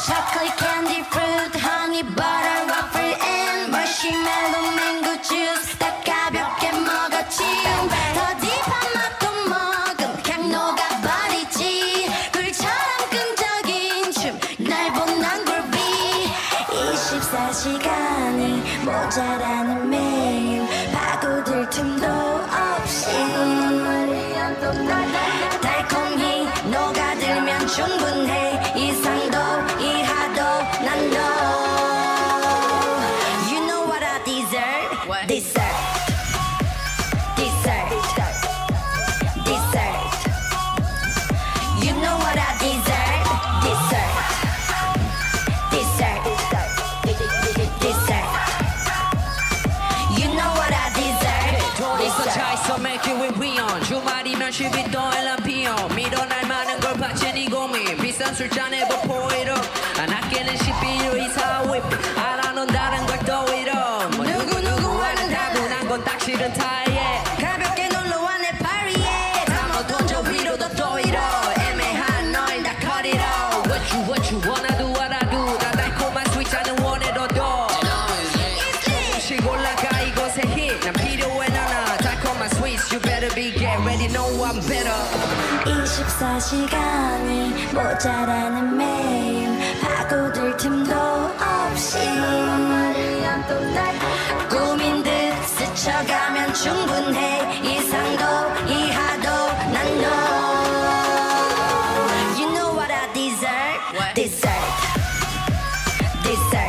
chocolate candy fruit honey butter waffle and marshmallow mango juice 다 가볍게 먹었지 더 딥한 맛도 먹음 그냥 녹아버리지 불처럼 끈적인 춤 날 보는 굴비 24시간이 모자라는 매일 파고들 틈도 없이 달콤히 녹아들면 충분해 이상도 이하도 난 너 You know what I deserve? What? Dessert Dessert Dessert You know what I deserve? Dessert Dessert Dessert You know what I deserve? 돈이 꽂혀있어 make it with Rion 주말이면 10일 동안 피온 밀어날 많은 걸 바친 이 고민 비싼 술잔에 보포이로 안 아끼는 식비료 이사 whip 알아놓는다는 걸 또 이런 뭐 누구누구와는 다분한 건 딱 싫은 타입 가볍게 놀러와 내 파리에 다못 던져 위로도 또 이러 애매한 널 다 cut it off What you wanna do what I do 나 달콤한 스윗 잔은 원해도 조금씩 올라가 이곳에 hit 난 필요해 나나 달콤한 sweets You better be get ready know I'm better 24시간이 모자라는 매일 파고들 틈도 없이 꾸민 듯 스쳐가면 충분해 이상도 이하도 난 너 You know what I deserve? What? Dessert Dessert